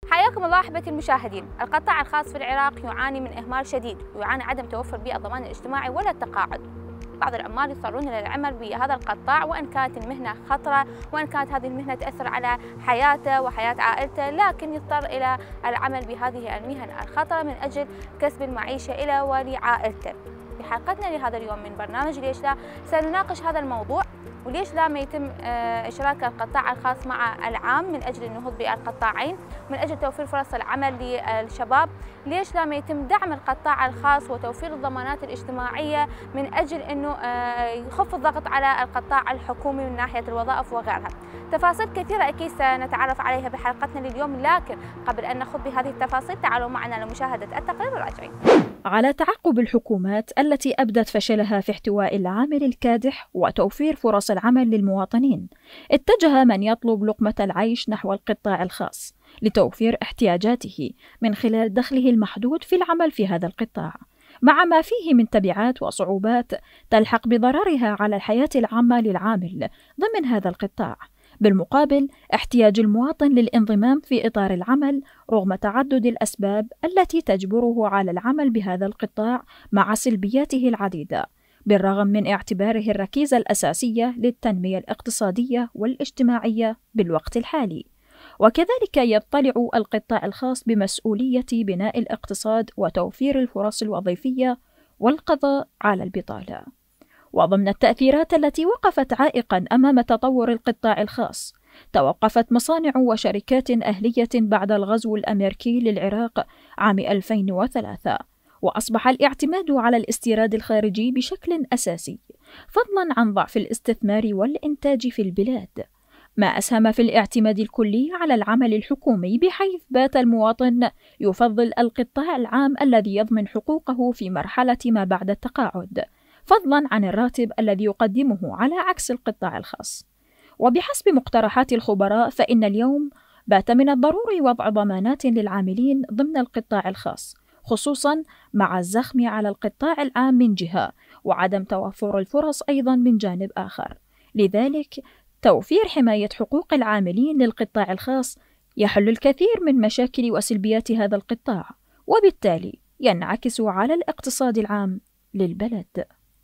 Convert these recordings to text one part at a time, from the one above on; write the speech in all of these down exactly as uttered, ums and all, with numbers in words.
حياكم الله أحبتي المشاهدين. القطاع الخاص في العراق يعاني من إهمال شديد، ويعاني عدم توفر بيئة الضمان الاجتماعي ولا التقاعد. بعض العمال يضطرون إلى العمل بهذا القطاع وإن كانت المهنة خطرة، وإن كانت هذه المهنة تأثر على حياته وحياة عائلته، لكن يضطر إلى العمل بهذه المهن الخطرة من أجل كسب المعيشة إلى ولعائلته. في حلقتنا لهذا اليوم من برنامج ليش لا سنناقش هذا الموضوع، وليش لا ما يتم إشراك القطاع الخاص مع العام من أجل النهوض بالقطاعين، من أجل توفير فرص العمل للشباب. ليش لا ما يتم دعم القطاع الخاص وتوفير الضمانات الاجتماعية من أجل أنه يخف الضغط على القطاع الحكومي من ناحية الوظائف وغيرها. تفاصيل كثيرة أكيد سنتعرف عليها بحلقتنا لليوم، لكن قبل أن نخوض بهذه التفاصيل تعالوا معنا لمشاهدة التقرير وراجعين. على تعقب الحكومات التي أبدت فشلها في احتواء العامل الكادح وتوفير فرص العمل للمواطنين، اتجه من يطلب لقمة العيش نحو القطاع الخاص لتوفير احتياجاته من خلال دخله المحدود في العمل في هذا القطاع، مع ما فيه من تبعات وصعوبات تلحق بضررها على الحياة العامة للعامل ضمن هذا القطاع، بالمقابل احتياج المواطن للانضمام في إطار العمل رغم تعدد الأسباب التي تجبره على العمل بهذا القطاع مع سلبياته العديدة، بالرغم من اعتباره الركيزة الأساسية للتنمية الاقتصادية والاجتماعية بالوقت الحالي. وكذلك يطلع القطاع الخاص بمسؤولية بناء الاقتصاد وتوفير الفرص الوظيفية والقضاء على البطالة. وضمن التأثيرات التي وقفت عائقاً أمام تطور القطاع الخاص، توقفت مصانع وشركات أهلية بعد الغزو الأمريكي للعراق عام ألفين وثلاثة، وأصبح الاعتماد على الاستيراد الخارجي بشكل أساسي، فضلاً عن ضعف الاستثمار والإنتاج في البلاد، ما أسهم في الاعتماد الكلي على العمل الحكومي، بحيث بات المواطن يفضل القطاع العام الذي يضمن حقوقه في مرحلة ما بعد التقاعد، فضلاً عن الراتب الذي يقدمه على عكس القطاع الخاص. وبحسب مقترحات الخبراء فإن اليوم بات من الضروري وضع ضمانات للعاملين ضمن القطاع الخاص، خصوصاً مع الزخم على القطاع العام من جهة وعدم توفر الفرص أيضاً من جانب آخر. لذلك توفير حماية حقوق العاملين للقطاع الخاص يحل الكثير من مشاكل وسلبيات هذا القطاع، وبالتالي ينعكس على الاقتصاد العام للبلد.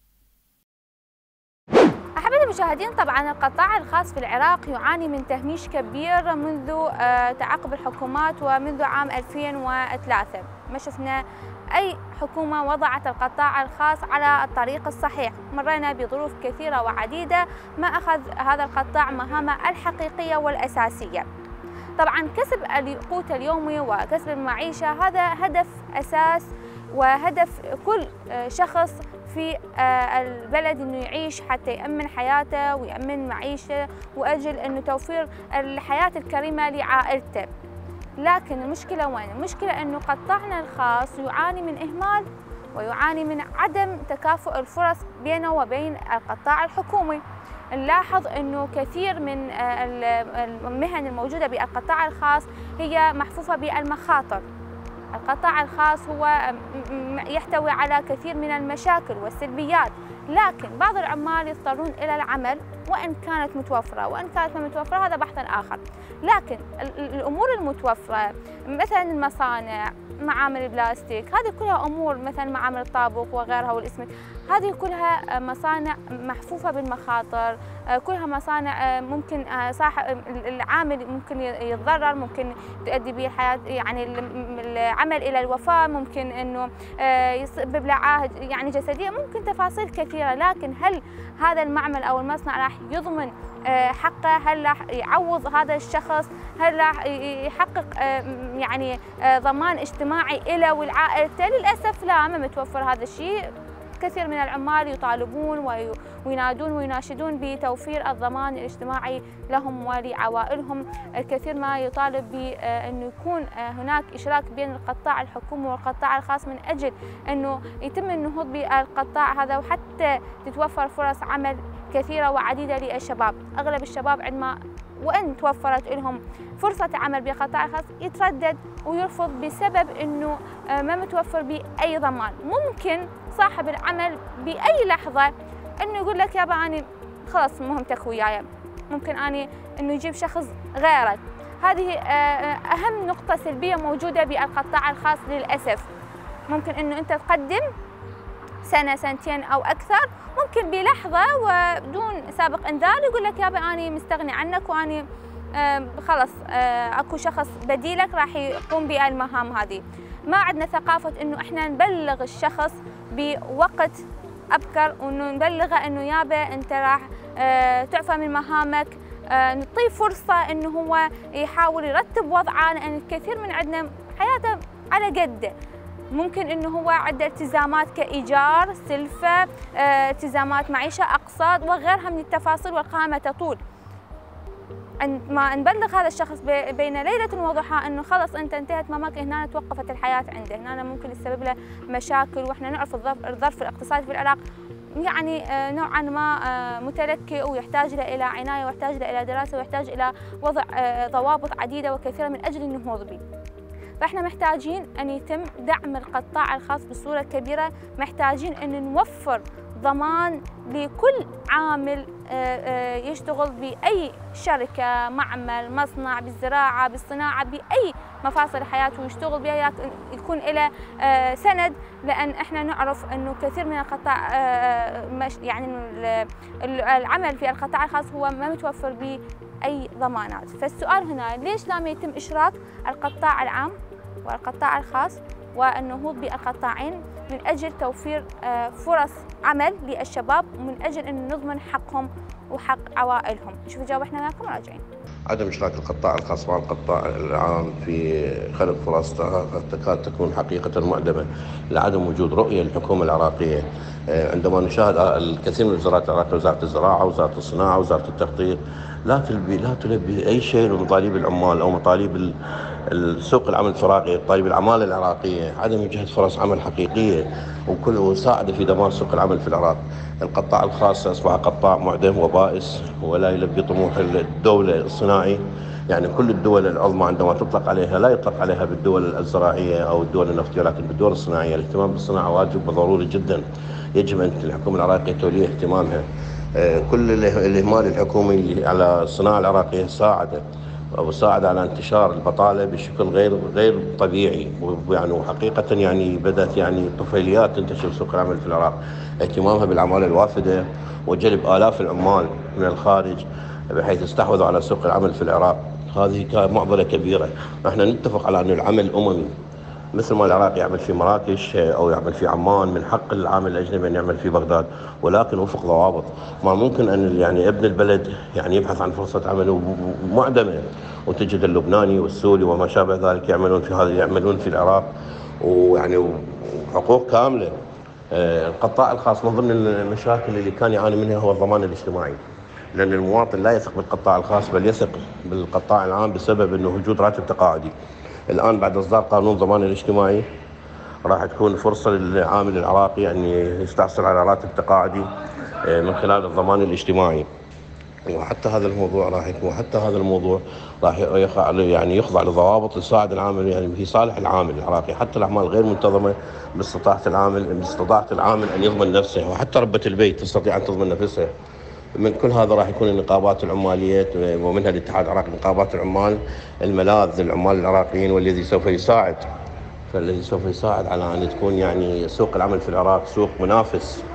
أحبتي المشاهدين، طبعا القطاع الخاص في العراق يعاني من تهميش كبير منذ تعاقب الحكومات ومنذ عام ألفين وثلاثة. ما شفنا أي حكومة وضعت القطاع الخاص على الطريق الصحيح. مرينا بظروف كثيرة وعديدة ما أخذ هذا القطاع مهامه الحقيقية والأساسية. طبعا كسب القوت اليومي وكسب المعيشة هذا هدف أساس وهدف كل شخص في البلد انه يعيش حتى يأمن حياته ويأمن معيشته وأجل انه توفير الحياة الكريمة لعائلته. لكن المشكلة وين؟ المشكلة انه قطاعنا الخاص يعاني من إهمال ويعاني من عدم تكافؤ الفرص بينه وبين القطاع الحكومي. نلاحظ انه كثير من المهن الموجودة بالقطاع الخاص هي محفوفة بالمخاطر. القطاع الخاص هو يحتوي على كثير من المشاكل والسلبيات، لكن بعض العمال يضطرون إلى العمل وإن كانت متوفرة، وإن كانت ما متوفرة هذا بحث آخر. لكن الأمور المتوفرة مثلا المصانع، معامل البلاستيك، هذه كلها أمور، مثلا معامل الطابق وغيرها والإسمنت، هذه كلها مصانع محفوفة بالمخاطر، كلها مصانع ممكن صاحب العامل ممكن يتضرر، ممكن تؤدي به الحياة يعني العمل إلى الوفاة، ممكن إنه يسبب له عاهة يعني جسدية، ممكن تفاصيل كثيرة. لكن هل هذا المعمل أو المصنع راح يضمن حقه؟ هل راح يعوض هذا الشخص؟ هل راح يحقق يعني ضمان اجتماعي له ولعائلته؟ للأسف لا، ما متوفر هذا الشيء. كثير من العمال يطالبون وينادون ويناشدون بتوفير الضمان الاجتماعي لهم ولعوائلهم. الكثير ما يطالب بأنه يكون هناك إشراك بين القطاع الحكومي والقطاع الخاص من أجل أنه يتم النهوض بالقطاع هذا، وحتى تتوفر فرص عمل كثيرة وعديدة للشباب. أغلب الشباب عندما وإن توفرت لهم فرصة عمل بالقطاع الخاص يتردد ويرفض بسبب أنه ما متوفر بأي ضمان. ممكن صاحب العمل بأي لحظة أنه يقول لك يابا أنا خلاص مهمتك وياي، ممكن أنا أنه يجيب شخص غيرك. هذه أهم نقطة سلبية موجودة بالقطاع الخاص للأسف. ممكن أنه أنت تقدم سنة سنتين أو أكثر، ممكن بلحظة وبدون سابق إنذار يقول لك يابا أنا مستغني عنك وأنا خلص أكو شخص بديلك راح يقوم بالمهام هذه. ما عندنا ثقافة أنه إحنا نبلغ الشخص بوقت أبكر، وأنه نبلغه أنه يابا أنت راح تعفى من مهامك، نعطيه فرصة أنه هو يحاول يرتب وضعه، لأن الكثير من عندنا حياته على قده. ممكن انه هو عنده التزامات كايجار، سلفه، التزامات معيشه، اقساط وغيرها من التفاصيل والقائمه تطول. عندما نبلغ هذا الشخص بين ليله وضحاها انه خلص انت انتهت مهامك، هنا توقفت الحياه عنده، هنا ممكن يسبب له مشاكل. واحنا نعرف الظرف الاقتصادي في العراق يعني نوعا ما متلكئ، ويحتاج الى عنايه، ويحتاج الى دراسه، ويحتاج الى وضع ضوابط عديده وكثيره من اجل النهوض به. فاحنا محتاجين ان يتم دعم القطاع الخاص بصوره كبيره، محتاجين ان نوفر ضمان لكل عامل يشتغل باي شركه، معمل، مصنع، بالزراعه، بالصناعه، باي مفاصل حياته يشتغل بها، يكون له سند. لان احنا نعرف انه كثير من القطاع يعني العمل في القطاع الخاص هو ما متوفر به اي ضمانات. فالسؤال هنا ليش لا يتم اشراك القطاع العام والقطاع الخاص والنهوض بالقطاعين من اجل توفير فرص عمل للشباب، ومن اجل ان نضمن حقهم وحق عوائلهم. نشوف الجواب احنا معكم راجعين. عدم اشراك القطاع الخاص مع القطاع العام في خلق فرص تكاد تكون حقيقة معدمة لعدم وجود رؤية للحكومة العراقية. عندما نشاهد الكثير من الوزارات العراقية، وزارة الزراعة، وزارة الصناعة، وزارة التخطيط، لا تلبي لا تلبي اي شيء لمطالب العمال او مطالب السوق العمل الفراغي، طالب العماله العراقيه، عدم وجود فرص عمل حقيقيه، وكل مساعده في دمار سوق العمل في العراق. القطاع الخاص اصبح قطاع معدم وبائس ولا يلبي طموح الدوله الصناعي. يعني كل الدول العظمى عندما تطلق عليها لا يطلق عليها بالدول الزراعيه او الدول النفطيه، لكن بالدول الصناعيه. الاهتمام بالصناعه واجب وضروري جدا، يجب ان الحكومه العراقيه تولي اهتمامها. كل الاهمال الحكومي على الصناعه العراقيه ساعد وساعد على انتشار البطاله بشكل غير غير طبيعي، ويعني وحقيقه يعني بدات يعني طفيليات تنتشر سوق العمل في العراق. اهتمامها بالعماله الوافده وجلب الاف العمال من الخارج بحيث استحوذوا على سوق العمل في العراق، هذه كانت معضله كبيره. احنا نتفق على انه العمل اممي، مثل ما العراق يعمل في مراكش او يعمل في عمان، من حق العامل الاجنبي ان يعمل في بغداد، ولكن وفق ضوابط. ما ممكن ان يعني ابن البلد يعني يبحث عن فرصه عمل معدمه، وتجد اللبناني والسوري وما شابه ذلك يعملون في هذا يعملون في العراق، ويعني حقوق كامله. القطاع الخاص من ضمن المشاكل اللي كان يعاني منها هو الضمان الاجتماعي، لان المواطن لا يثق بالقطاع الخاص بل يثق بالقطاع العام بسبب انه وجود راتب تقاعدي. الآن بعد إصدار قانون الضمان الاجتماعي راح تكون فرصة للعامل العراقي أن يستحصل على راتب تقاعدي من خلال الضمان الاجتماعي. وحتى هذا الموضوع راح يكون حتى هذا الموضوع راح يخضع يعني يخضع لضوابط تساعد العامل يعني في صالح العامل العراقي. حتى الأعمال غير منتظمة باستطاعة العامل باستطاعة العامل أن يضمن نفسه، وحتى ربة البيت تستطيع أن تضمن نفسها. من كل هذا راح يكون النقابات العمالية ومنها الاتحاد العراقي نقابات العمال الملاذ للعمال العراقيين، والذي سوف يساعد فالذي سوف يساعد على أن تكون يعني سوق العمل في العراق سوق منافس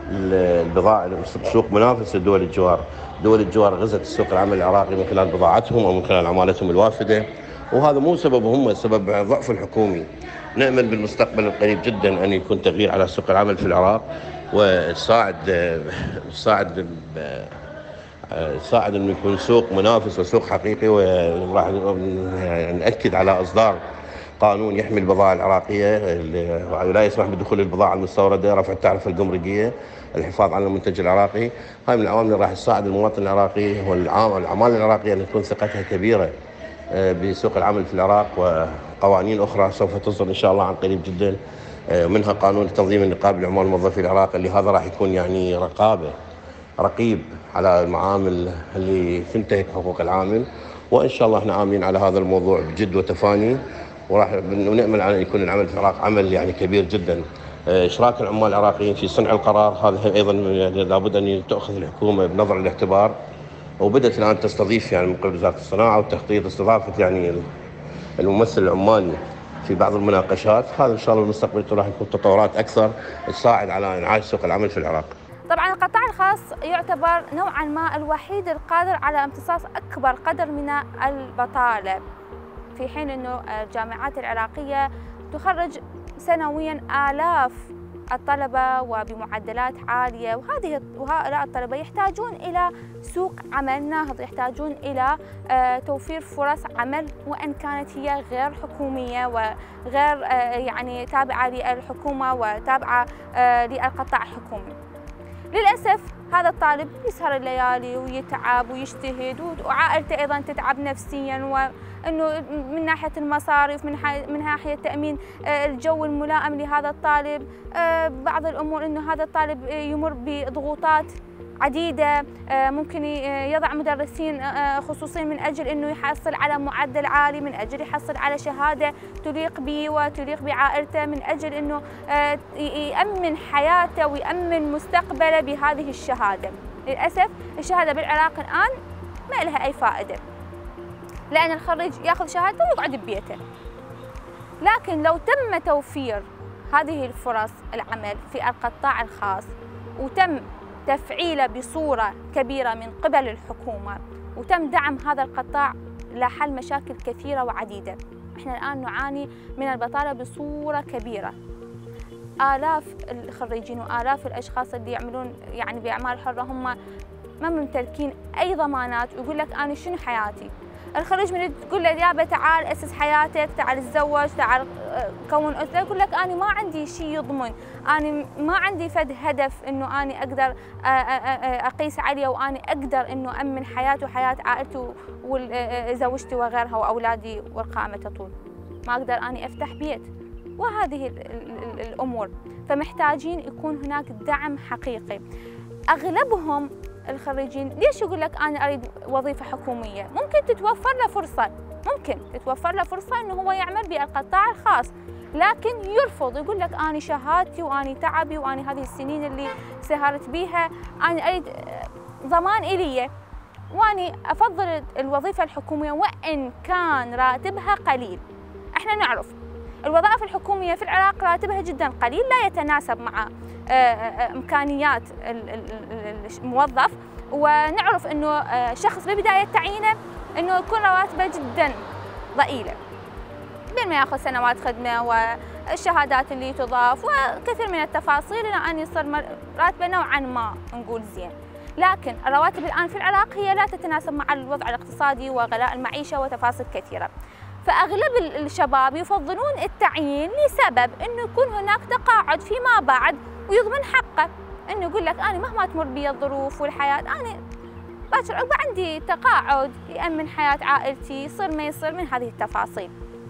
للبضائع، سوق منافس لدول الجوار. دول الجوار غزت السوق العمل العراقي من خلال بضاعتهم أو من خلال عمالتهم الوافدة، وهذا مو سببهم، هم سبب ضعف الحكومي. نأمل بالمستقبل القريب جدا أن يكون تغيير على سوق العمل في العراق، وساعد ساعد ساعد انه يكون سوق منافس وسوق حقيقي. وراح نأكد على اصدار قانون يحمي البضائع العراقيه، لا يسمح بدخول البضاعه المستورده، رفع التعرفه الجمركيه، الحفاظ على المنتج العراقي. هاي من العوامل اللي راح تساعد المواطن العراقي والعمال العراقيه ان تكون ثقتها كبيره بسوق العمل في العراق. وقوانين اخرى سوف تصدر ان شاء الله عن قريب جدا، منها قانون تنظيم النقاب لعمال موظفي العراق، اللي هذا راح يكون يعني رقابه رقيب على المعامل اللي تنتهك حقوق العامل. وان شاء الله احنا عاملين على هذا الموضوع بجد وتفاني، وراح نأمل على ان يكون العمل في العراق عمل يعني كبير جدا. اشراك العمال العراقيين في صنع القرار هذا ايضا لابد ان تاخذ الحكومه بنظر الاعتبار، وبدأت الآن تستضيف يعني من قبل وزارة الصناعة والتخطيط استضافت يعني الممثل العماني في بعض المناقشات. هذا إن شاء الله المستقبل راح يكون تطورات أكثر تساعد على إنعاش سوق العمل في العراق. طبعا القطاع الخاص يعتبر نوعا ما الوحيد القادر على امتصاص أكبر قدر من البطالة، في حين أنه الجامعات العراقية تخرج سنويا آلاف الطلبة وبمعدلات عالية، وهذه وهؤلاء الطلبة يحتاجون إلى سوق عمل ناهض، يحتاجون إلى توفير فرص عمل وإن كانت هي غير حكومية وغير يعني تابعة للحكومة وتابعة للقطاع الحكومي. للأسف هذا الطالب يسهر الليالي ويتعب ويجتهد وعائلته أيضا تتعب نفسيا، وأنه من ناحية المصاريف، من من ناحية تأمين الجو الملائم لهذا الطالب، بعض الأمور أنه هذا الطالب يمر بضغوطات عديدة، ممكن يضع مدرسين خصوصيين من أجل أنه يحصل على معدل عالي، من أجل يحصل على شهادة تليق به وتليق بعائلته، من أجل أنه يأمن حياته ويأمن مستقبله بهذه الشهادة. للأسف الشهادة بالعراق الآن ما لها أي فائدة، لأن الخريج يأخذ شهادته ويقعد ببيته. لكن لو تم توفير هذه الفرص العمل في القطاع الخاص وتم تفعيله بصورة كبيرة من قبل الحكومة وتم دعم هذا القطاع لحل مشاكل كثيرة وعديدة. احنا الآن نعاني من البطالة بصورة كبيرة، آلاف الخريجين وآلاف الأشخاص اللي يعملون يعني بأعمال حرة هم ما ممتلكين أي ضمانات، ويقول لك أنا شنو حياتي؟ الخريج من تقول له يابا تعال أسس حياتك، تعال تزوج، تعال كون أسرة، يقول لك أنا ما عندي شيء يضمن، أنا ما عندي فد هدف إنه أنا أقدر أقيس عليه وأنا أقدر إنه أمن حياتي وحياة عائلتي وزوجتي وغيرها وأولادي والقائمة تطول. ما أقدر أنا أفتح بيت وهذه الأمور، فمحتاجين يكون هناك دعم حقيقي. أغلبهم الخريجين ليش يقول لك أنا أريد وظيفة حكومية؟ ممكن تتوفر له فرصة، ممكن تتوفر له فرصة إنه هو يعمل بالقطاع الخاص، لكن يرفض، يقول لك أنا شهادتي وأنا تعبي وأنا هذه السنين اللي سهرت بيها أنا أريد ضمان إلي، وأنا أفضل الوظيفة الحكومية وإن كان راتبها قليل. إحنا نعرف الوظائف الحكومية في العراق راتبها جدا قليل، لا يتناسب مع إمكانيات الموظف، ونعرف أنه شخص ببداية تعيينه أنه يكون رواتبه جدا ضئيلة، بين ما يأخذ سنوات خدمة والشهادات اللي تضاف وكثير من التفاصيل إلى أن يصير راتبه نوعا ما نقول زين. لكن الرواتب الآن في العراق هي لا تتناسب مع الوضع الاقتصادي وغلاء المعيشة وتفاصيل كثيرة، فأغلب الشباب يفضلون التعيين لسبب أنه يكون هناك تقاعد فيما بعد ويضمن حقه، أنه يقول لك أنا مهما تمر بي الظروف والحياة أنا باكر عقب عندي تقاعد يأمن حياة عائلتي، يصير ما يصير من هذه التفاصيل،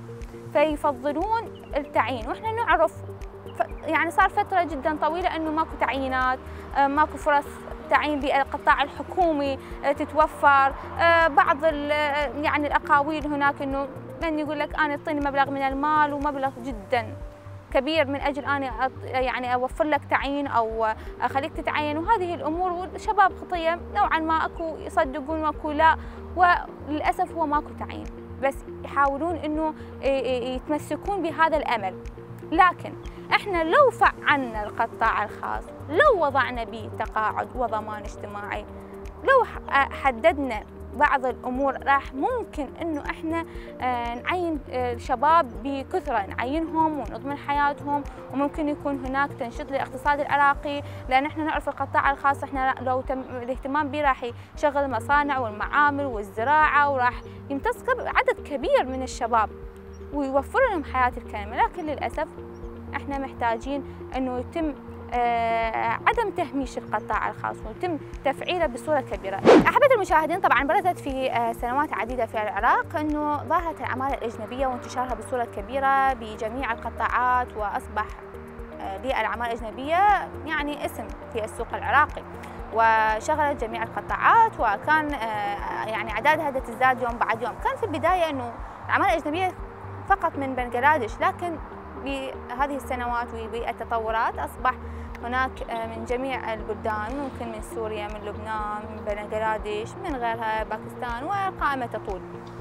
فيفضلون التعيين. وإحنا نعرف يعني صار فترة جدا طويلة أنه ماكو تعيينات، ماكو فرص تعيين بالقطاع الحكومي تتوفر. بعض يعني الأقاويل هناك أنه من يقول لك أنا أعطيني مبلغ من المال ومبلغ جدا كبير من أجل أنا يعني أوفر لك تعيين أو أخليك تتعين، وهذه الأمور والشباب خطية نوعا ما، أكو يصدقون وأكو لا، وللأسف هو ماكو تعيين، بس يحاولون أنه يتمسكون بهذا الأمل. لكن احنا لو فعلنا القطاع الخاص، لو وضعنا به تقاعد وضمان اجتماعي، لو حددنا بعض الامور، راح ممكن انه احنا نعين الشباب بكثره، نعينهم ونضمن حياتهم، وممكن يكون هناك تنشيط للاقتصاد العراقي، لان احنا نعرف القطاع الخاص احنا لو تم الاهتمام به راح يشغل المصانع والمعامل والزراعه، وراح يمتص عدد كبير من الشباب ويوفر لهم حياه الكريمه. لكن للاسف احنا محتاجين انه يتم آه عدم تهميش القطاع الخاص ويتم تفعيله بصوره كبيره. احبتي المشاهدين، طبعا برزت في آه سنوات عديده في العراق انه ظاهره العماله الاجنبيه وانتشارها بصوره كبيره بجميع القطاعات، واصبح آه للعماله الاجنبيه يعني اسم في السوق العراقي، وشغلت جميع القطاعات، وكان آه يعني اعدادها تزداد يوم بعد يوم. كان في البدايه انه العماله الاجنبيه فقط من بنغلاديش، لكن بهذه السنوات وبالتطورات أصبح هناك من جميع البلدان، ممكن من سوريا، من لبنان، من بنغلاديش، من غيرها، باكستان، والقائمة تطول،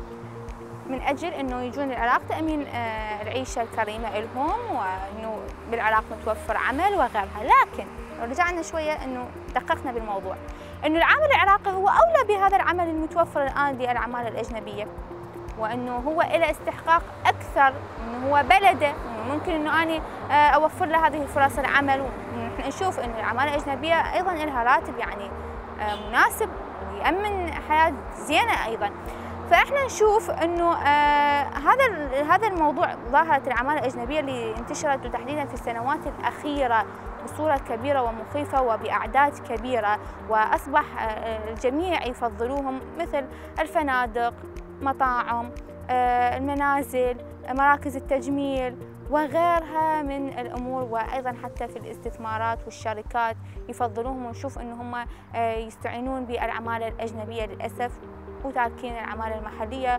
من أجل أنه يجون العراق تأمين العيشة الكريمة لهم، وأنه بالعراق متوفر عمل وغيرها. لكن لو رجعنا شوية أنه دققنا بالموضوع، أنه العامل العراقي هو أولى بهذا العمل المتوفر الآن للعمالة الأجنبية، وأنه هو إلى استحقاق أكثر، أنه هو بلده، ممكن أنه أنا أوفر له هذه فرص العمل. ونحن نشوف أن العمالة الأجنبية أيضا لها راتب يعني مناسب يأمن حياة زينة أيضا. فإحنا نشوف أنه آه هذا هذا الموضوع، ظاهرة العمالة الأجنبية اللي انتشرت تحديدا في السنوات الأخيرة بصورة كبيرة ومخيفة وبأعداد كبيرة، وأصبح آه الجميع يفضلوهم، مثل الفنادق، مطاعم، آه المنازل، مراكز التجميل وغيرها من الأمور، وأيضا حتى في الاستثمارات والشركات يفضلوهم، ونشوف أنه هم آه يستعينون بالعمالة الأجنبية للأسف وتاركين العمالة المحلية،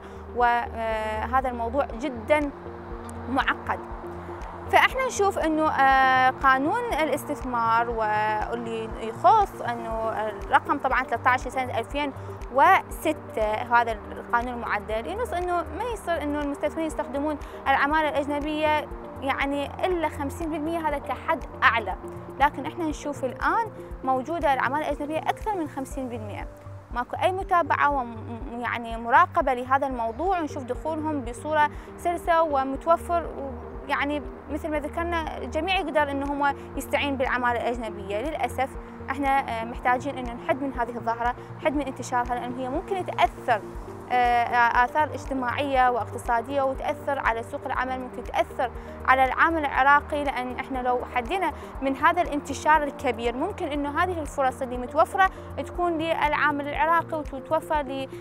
وهذا الموضوع جدا معقد. فاحنا نشوف انه قانون الاستثمار واللي يخص انه الرقم طبعا ثلاثة عشر سنة ألفين وستة، هذا القانون المعدل ينص انه ما يصير انه المستثمرين يستخدمون العمالة الأجنبية يعني الا خمسين بالمئة، هذا كحد اعلى. لكن احنا نشوف الان موجودة العمالة الأجنبية اكثر من خمسين بالمئة، ماكو أي متابعة ويعني مراقبة لهذا الموضوع، ونشوف دخولهم بصورة سلسة ومتوفر، يعني مثل ما ذكرنا الجميع يقدر إنه هو يستعين بالعمالة الأجنبية. للأسف احنا محتاجين إنه نحد من هذه الظاهرة، نحد من انتشارها، لأن هي ممكن تأثر آثار اجتماعية واقتصادية، وتأثر على سوق العمل، ممكن تأثر على العامل العراقي، لأن احنا لو حدينا من هذا الانتشار الكبير ممكن انه هذه الفرص اللي متوفرة تكون للعامل العراقي وتتوفر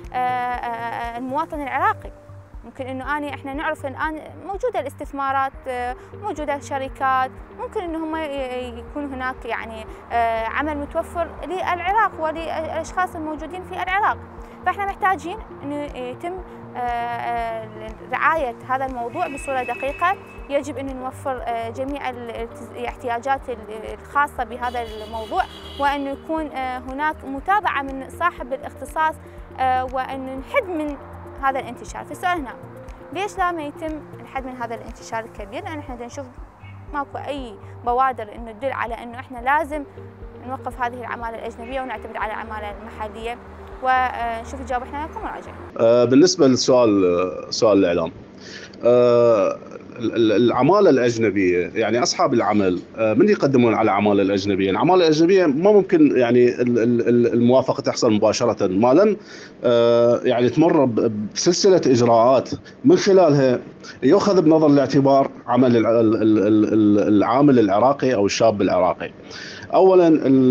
للمواطن العراقي. ممكن انه اني احنا نعرف الان موجوده الاستثمارات، موجوده الشركات، ممكن انه هم يكون هناك يعني عمل متوفر للعراق وللاشخاص الموجودين في العراق. فاحنا محتاجين انه يتم رعايه هذا الموضوع بصوره دقيقه. يجب ان نوفر جميع الاحتياجات الخاصه بهذا الموضوع، وان يكون هناك متابعه من صاحب الاختصاص، وان نحد من هذا الانتشار. فالسؤال هنا، ليش لا ما يتم الحد من هذا الانتشار الكبير؟ لان احنا نشوف ماكو اي بوادر انه تدل على انه احنا لازم نوقف هذه العماله الاجنبيه ونعتمد على العماله المحليه. ونشوف الجواب احنا كمراجع. أه بالنسبه للسؤال سؤال الاعلام، أه العماله الاجنبيه يعني اصحاب العمل من يقدمون على العماله الاجنبيه؟ العماله الاجنبيه ما ممكن يعني الموافقه تحصل مباشره ما لم يعني تمر بسلسله اجراءات من خلالها يؤخذ بنظر الاعتبار عمل العامل العراقي او الشاب العراقي. اولا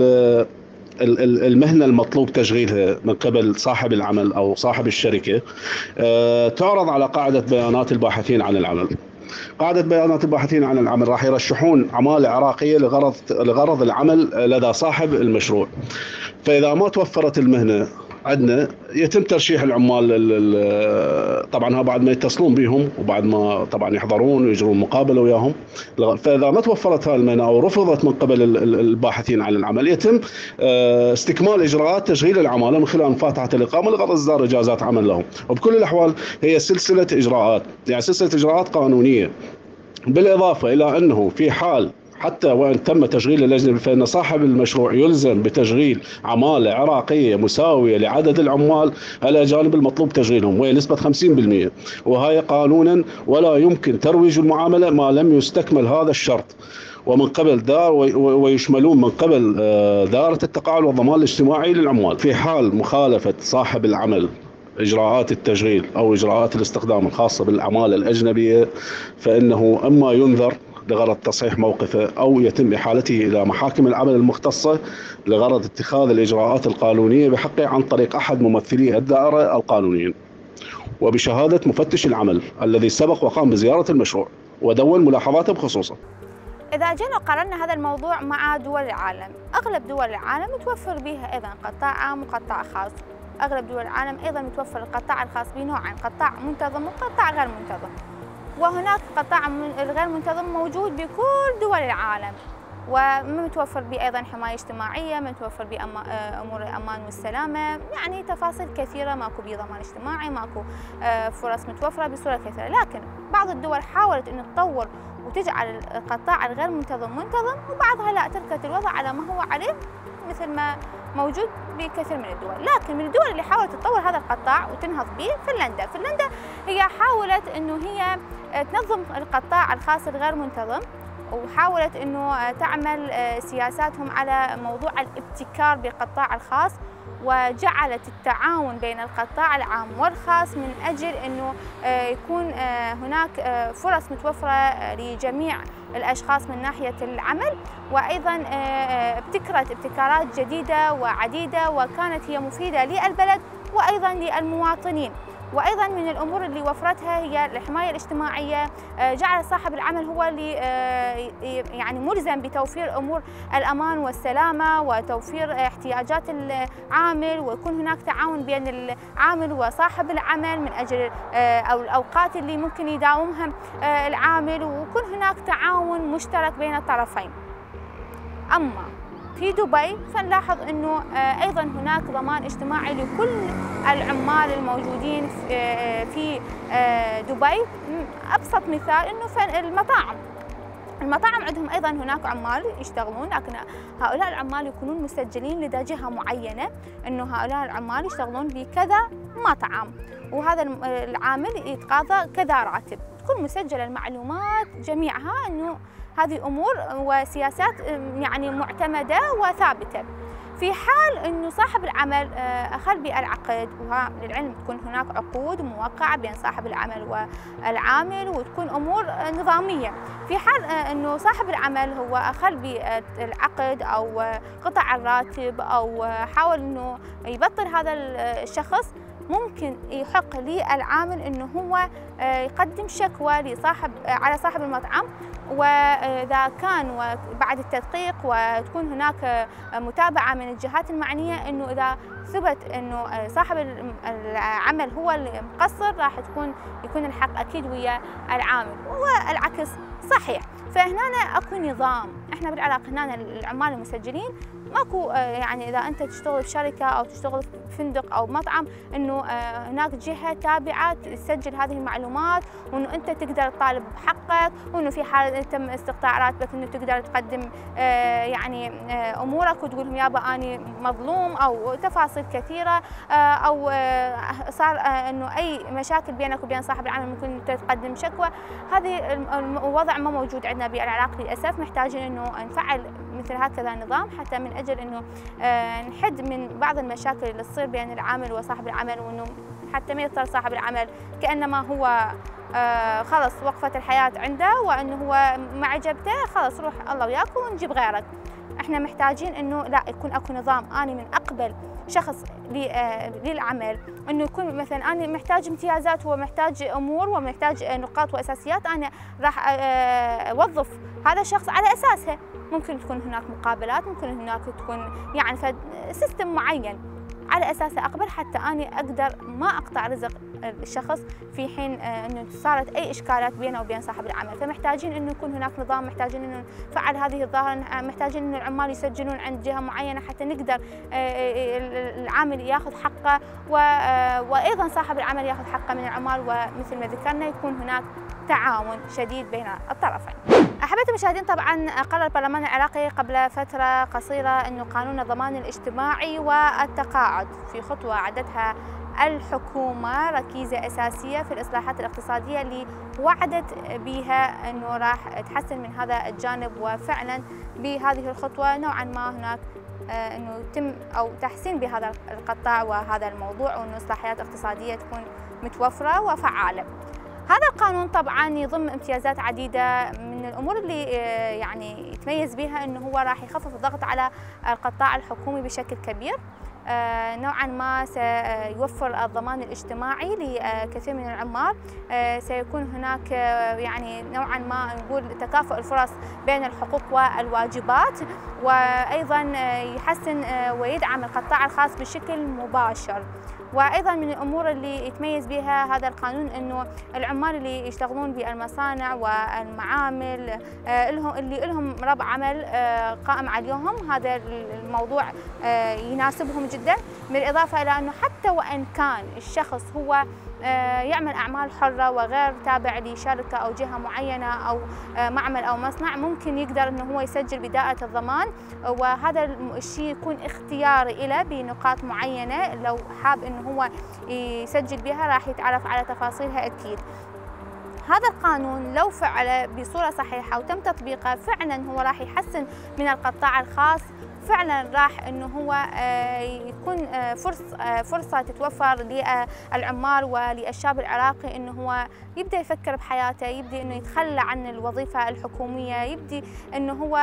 المهنة المطلوب تشغيلها من قبل صاحب العمل أو صاحب الشركة تعرض على قاعدة بيانات الباحثين عن العمل. قاعدة بيانات الباحثين عن العمل راح يرشحون عمالة عراقية لغرض لغرض العمل لدى صاحب المشروع. فإذا ما توفرت المهنة عندنا يتم ترشيح العمال، طبعا بعد ما يتصلون بهم وبعد ما طبعا يحضرون ويجرون مقابله وياهم. فاذا ما توفرت هذه المهنه او رفضت من قبل الباحثين عن العمل يتم استكمال اجراءات تشغيل العماله من خلال مفاتحه الاقامه لغرض اصدار اجازات عمل لهم. وبكل الاحوال هي سلسله اجراءات، يعني سلسله اجراءات قانونيه. بالاضافه الى انه في حال حتى وإن تم تشغيل الأجنبي فإن صاحب المشروع يلزم بتشغيل عمالة عراقية مساوية لعدد العمال الأجانب المطلوب تشغيلهم، وهي نسبة خمسين بالمئة، وهي قانونا ولا يمكن ترويج المعاملة ما لم يستكمل هذا الشرط. ومن قبل دار ويشملون من قبل دائرة التقاعد والضمان الاجتماعي للعمال. في حال مخالفة صاحب العمل إجراءات التشغيل أو إجراءات الاستخدام الخاصة بالعمالة الأجنبية فإنه أما ينذر لغرض تصحيح موقفه أو يتم إحالته إلى محاكم العمل المختصة لغرض اتخاذ الإجراءات القانونية بحقه عن طريق أحد ممثلي الدائرة القانونيين وبشهادة مفتش العمل الذي سبق وقام بزيارة المشروع ودون ملاحظاته بخصوصه. إذا جينا قارنا هذا الموضوع مع دول العالم، أغلب دول العالم متوفر بها أيضا قطاع عام وقطاع خاص. أغلب دول العالم أيضا متوفر القطاع الخاص بنوعين، قطاع منتظم وقطاع غير منتظم. وهناك قطاع الغير منتظم موجود بكل دول العالم، ومتوفر به أيضا حماية اجتماعية، متوفر به أمور الأمان والسلامة، يعني تفاصيل كثيرة، ماكو به ضمان اجتماعي، ماكو فرص متوفرة بصورة كثيرة. لكن بعض الدول حاولت أن تطور وتجعل القطاع الغير منتظم منتظم، وبعضها لا، تركت الوضع على ما هو عليه مثل ما موجود بكثير من الدول. لكن من الدول اللي حاولت تطور هذا القطاع وتنهض به فنلندا. فنلندا هي حاولت أنه هي تنظم القطاع الخاص الغير منتظم، وحاولت أنه تعمل سياساتهم على موضوع الابتكار بالقطاع الخاص، وجعلت التعاون بين القطاع العام والخاص من أجل أنه يكون هناك فرص متوفرة لجميع الأشخاص من ناحية العمل، وأيضا ابتكرت ابتكارات جديدة وعديدة، وكانت هي مفيدة للبلد وأيضا للمواطنين. وأيضا من الأمور اللي وفرتها هي الحماية الاجتماعية، جعل صاحب العمل هو اللي يعني ملزم بتوفير أمور الأمان والسلامة وتوفير احتياجات العامل، ويكون هناك تعاون بين العامل وصاحب العمل من أجل أو الأوقات اللي ممكن يداومها العامل، ويكون هناك تعاون مشترك بين الطرفين. أما في دبي فنلاحظ أنه أيضا هناك ضمان اجتماعي لكل العمال الموجودين في دبي. أبسط مثال أنه المطاعم المطاعم عندهم أيضا هناك عمال يشتغلون، لكن هؤلاء العمال يكونون مسجلين لدى جهة معينة أنه هؤلاء العمال يشتغلون بكذا مطعم، وهذا العامل يتقاضى كذا راتب، تكون مسجلة المعلومات جميعها أنه هذه أمور وسياسات يعني معتمدة وثابتة. في حال أنه صاحب العمل أخل بالعقد، وللعلم تكون هناك عقود موقعة بين صاحب العمل والعامل وتكون أمور نظامية. في حال أنه صاحب العمل هو أخل بالعقد أو قطع الراتب أو حاول أنه يبطل هذا الشخص، ممكن يحق للعامل أنه هو يقدم شكوى لصاحب على صاحب المطعم، وإذا كان بعد التدقيق وتكون هناك متابعة من الجهات المعنية أنه إذا ثبت أنه صاحب العمل هو المقصر، راح تكون يكون الحق أكيد ويا العامل، والعكس صحيح. فهنا أكو نظام، احنا بالعراق هنا العمال المسجلين ماكو يعني اذا انت تشتغل بشركه او تشتغل بفندق او مطعم انه هناك جهه تابعه تسجل هذه المعلومات، وانه انت تقدر تطالب بحقك، وانه في حال تم استقطاع راتبك انه تقدر تقدم يعني امورك وتقول لهم يابا اني مظلوم، او تفاصيل كثيره، او صار انه اي مشاكل بينك وبين صاحب العمل ممكن تقدم شكوى. هذه الوضع ما موجود عندنا بالعراق للاسف. محتاجين انه نفعل مثل هكذا نظام حتى من اجل انه نحد من بعض المشاكل اللي تصير بين العامل وصاحب العمل، وانه حتى ما يضطر صاحب العمل كانما هو خلص وقفت الحياه عنده، وانه هو ما عجبته خلص روح الله وياك ونجيب غيرك. احنا محتاجين انه لا، يكون اكو نظام. اني من اقبل شخص للعمل انه يكون مثلا انا محتاج امتيازات ومحتاج امور ومحتاج نقاط واساسيات، انا راح اوظف هذا الشخص على اساسها. ممكن تكون هناك مقابلات، ممكن هناك تكون يعني سيستم معين على اساسه اقبل، حتى اني اقدر ما اقطع رزق الشخص في حين انه صارت اي اشكالات بينه وبين صاحب العمل. فمحتاجين انه يكون هناك نظام، محتاجين انه نفعل هذه الظاهره، محتاجين انه العمال يسجلون عند جهه معينه حتى نقدر العامل ياخذ حقه، وايضا صاحب العمل ياخذ حقه من العمال، ومثل ما ذكرنا يكون هناك تعاون شديد بين الطرفين. أحبتي المشاهدين، طبعا قرر البرلمان العراقي قبل فترة قصيرة أنه قانون الضمان الاجتماعي والتقاعد في خطوة عدتها الحكومة ركيزة أساسية في الإصلاحات الاقتصادية اللي وعدت بها أنه راح تحسن من هذا الجانب، وفعلا بهذه الخطوة نوعا ما هناك أنه يتم أو تحسين بهذا القطاع وهذا الموضوع، وأنه إصلاحات اقتصادية تكون متوفرة وفعالة. هذا القانون طبعا يضم امتيازات عديدة. من الأمور اللي يعني يتميز بها أنه هو راح يخفف الضغط على القطاع الحكومي بشكل كبير، نوعا ما سيوفر الضمان الاجتماعي لكثير من العمال. سيكون هناك يعني نوعا ما نقول تكافؤ الفرص بين الحقوق والواجبات، وأيضا يحسن ويدعم القطاع الخاص بشكل مباشر. وأيضا من الأمور اللي يتميز بها هذا القانون أنه العمال اللي يشتغلون بالمصانع والمعامل اللي لهم ربع عمل قائم عليهم، هذا الموضوع يناسبهم جدا، بالإضافة إلى أنه حتى وإن كان الشخص هو يعمل أعمال حرة وغير تابع لشركة أو جهة معينة أو معمل أو مصنع، ممكن يقدر أنه هو يسجل بطاقة الضمان، وهذا الشيء يكون اختياري له بنقاط معينة. لو حاب أنه هو يسجل بها راح يتعرف على تفاصيلها أكيد. هذا القانون لو فعل بصورة صحيحة وتم تطبيقه فعلا هو راح يحسن من القطاع الخاص، فعلا راح انه هو يكون فرصه فرصه تتوفر للعمال وللشاب العراقي انه هو يبدا يفكر بحياته، يبدا انه يتخلى عن الوظيفه الحكوميه، يبدي انه هو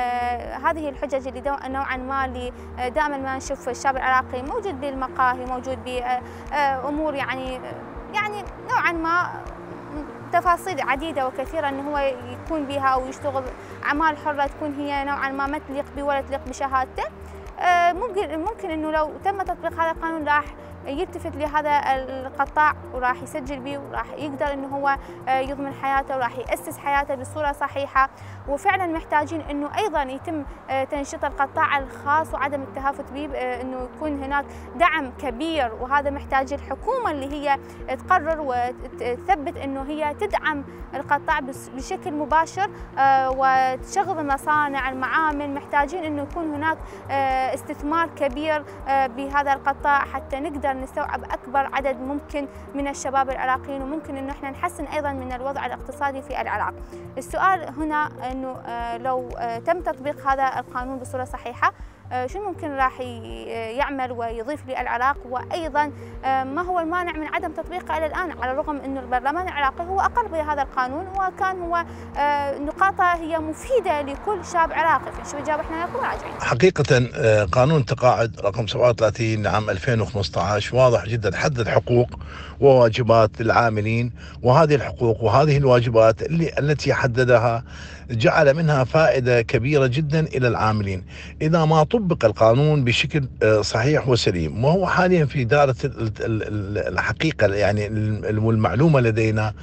هذه الحجج اللي نوعا ما اللي دائما ما نشوف الشاب العراقي موجود بالمقاهي، موجود بامور يعني يعني نوعا ما تفاصيل عديدة وكثيرة أنه هو يكون بها أو يشتغل أعمال حرة تكون هي نوعا ما ما تليق به ولا تليق بشهادته. ممكن ممكن أنه لو تم تطبيق هذا القانون راح يلتفت لهذا القطاع وراح يسجل به وراح يقدر انه هو يضمن حياته وراح يأسس حياته بصورة صحيحة. وفعلا محتاجين انه ايضا يتم تنشيط القطاع الخاص وعدم التهافت به، انه يكون هناك دعم كبير، وهذا محتاج الحكومة اللي هي تقرر وتثبت انه هي تدعم القطاع بشكل مباشر وتشغل المصانع المعامل. محتاجين انه يكون هناك استثمار كبير بهذا القطاع حتى نقدر نستوعب أكبر عدد ممكن من الشباب العراقيين، وممكن إنه إحنا نحسن أيضاً من الوضع الاقتصادي في العراق. السؤال هنا إنه لو تم تطبيق هذا القانون بصورة صحيحة شو ممكن راح يعمل ويضيف للعراق، وأيضاً ما هو المانع من عدم تطبيقه إلى الآن، على الرغم إنه البرلمان العراقي هو أقر بهذا القانون وكان هو نقاطه هي مفيدة لكل شاب عراقي. فشو بجاوب إحنا نكون راجعين. حقيقة قانون التقاعد رقم سبعة وثلاثين لعام ألفين وخمسة عشر واضح جدا، حدد حقوق وواجبات العاملين، وهذه الحقوق وهذه الواجبات اللي التي حددها جعل منها فائدة كبيرة جدا إلى العاملين إذا ما طبق القانون بشكل صحيح وسليم. وهو حاليا في دائرة الحقيقة يعني والمعلومة لدينا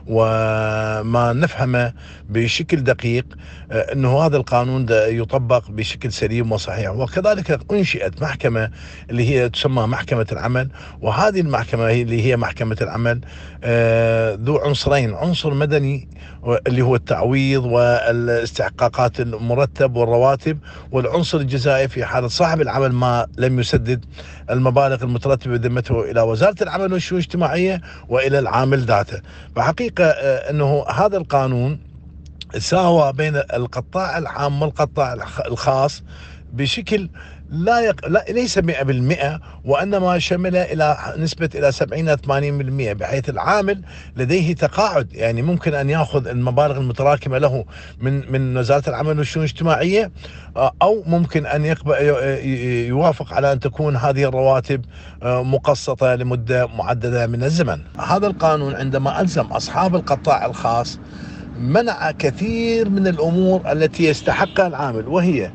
وما نفهمه بشكل دقيق أنه هذا القانون يطبق بشكل سليم وصحيح. وكذلك أنشئت محكمة اللي هي تسمى محكمة العمل، وهذه المحكمة اللي هي محكمة العمل ذو عنصرين، عنصر مدني اللي هو التعويض والاستحقاقات المرتب والرواتب، والعنصر الجزائي في حالة صاحب العمل ما لم يسدد المبالغ المترتبة بذمته إلى وزارة العمل والشؤون الاجتماعية وإلى العامل ذاته. فحقيقة أنه هذا القانون ساوى بين القطاع العام والقطاع الخاص بشكل لا, يق... لا ليس مئة بالمئة، وإنما شمل إلى نسبة إلى سبعين إلى ثمانين بالمئة، بحيث العامل لديه تقاعد، يعني ممكن أن يأخذ المبالغ المتراكمة له من من وزارة العمل والشؤون الاجتماعية، أو ممكن أن يقبل يوافق على أن تكون هذه الرواتب مقسطة لمدة معددة من الزمن. هذا القانون عندما ألزم أصحاب القطاع الخاص منع كثير من الأمور التي يستحقها العامل، وهي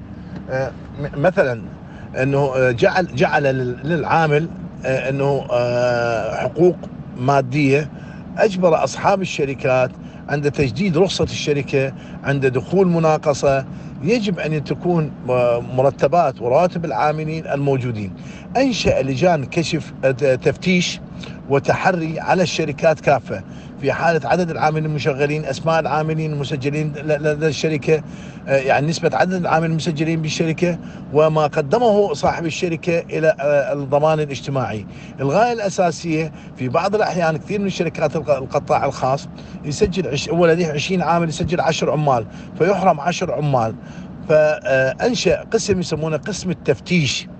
مثلا انه جعل جعل للعامل انه حقوق ماديه، اجبر اصحاب الشركات عند تجديد رخصه الشركه، عند دخول مناقصه، يجب ان تكون مرتبات ورواتب العاملين الموجودين. انشأ لجان كشف تفتيش وتحري على الشركات كافه في حالة عدد العاملين المشغلين، أسماء العاملين المسجلين لدى الشركة، يعني نسبة عدد العاملين المسجلين بالشركة، وما قدمه صاحب الشركة إلى الضمان الاجتماعي. الغاية الأساسية في بعض الأحيان كثير من الشركات القطاع الخاص يسجل عش... هو لديه عشرين عامل يسجل عشر عمال فيحرم عشر عمال، فأنشأ قسم يسمونه قسم التفتيش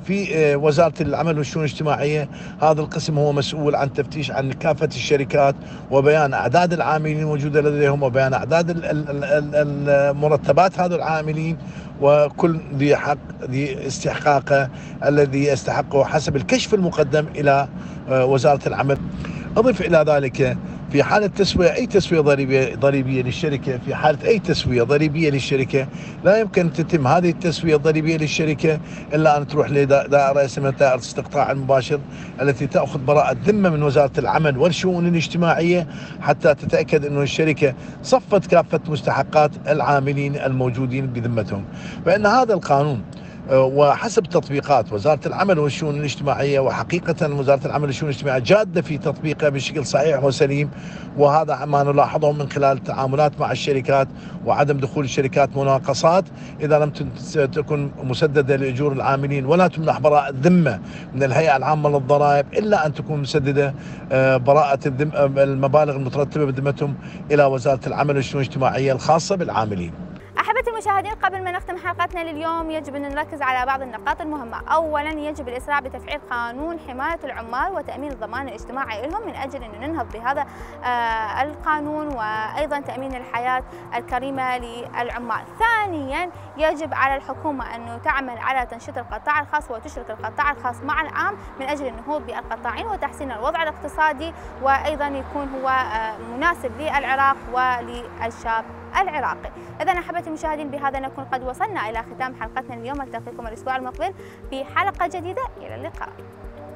في وزارة العمل والشؤون الاجتماعية هذا القسم هو مسؤول عن تفتيش عن كافة الشركات وبيان أعداد العاملين الموجودة لديهم وبيان أعداد المرتبات هذول العاملين وكل ذي حق ذي استحقاقه الذي يستحقه حسب الكشف المقدم إلى وزارة العمل. أضف إلى ذلك في حالة تسوية أي تسوية ضريبية ضريبية للشركة، في حالة أي تسوية ضريبية للشركة لا يمكن تتم هذه التسوية الضريبية للشركة إلا أن تروح لدائرة اسمها دائرة الاستقطاع المباشر التي تأخذ براءة ذمة من وزارة العمل والشؤون الاجتماعية حتى تتأكد أن الشركة صفت كافة مستحقات العاملين الموجودين بذمتهم. فإن هذا القانون وحسب تطبيقات وزارة العمل والشؤون الاجتماعية، وحقيقة وزارة العمل والشؤون الاجتماعية جادة في تطبيقه بشكل صحيح وسليم، وهذا ما نلاحظه من خلال التعاملات مع الشركات وعدم دخول الشركات مناقصات إذا لم تكن مسددة لأجور العاملين ولا تمنح براءة ذمة من الهيئة العامة للضرائب إلا أن تكون مسددة براءة المبالغ المترتبة بذمتهم إلى وزارة العمل والشؤون الاجتماعية الخاصة بالعاملين. أحبتي المشاهدين، قبل ما نختم حلقتنا لليوم يجب أن نركز على بعض النقاط المهمة. أولا يجب الإسراع بتفعيل قانون حماية العمال وتأمين الضمان الاجتماعي لهم من أجل أن ننهض بهذا القانون وأيضا تأمين الحياة الكريمة للعمال. ثانيا يجب على الحكومة أن تعمل على تنشيط القطاع الخاص وتشرك القطاع الخاص مع العام من أجل النهوض بالقطاعين وتحسين الوضع الاقتصادي وأيضا يكون هو مناسب للعراق وللشاب العراقي. إذا أحبتي المشاهدين بهذا نكون قد وصلنا إلى ختام حلقتنا اليوم. نلتقيكم الأسبوع المقبل في حلقة جديدة. إلى اللقاء.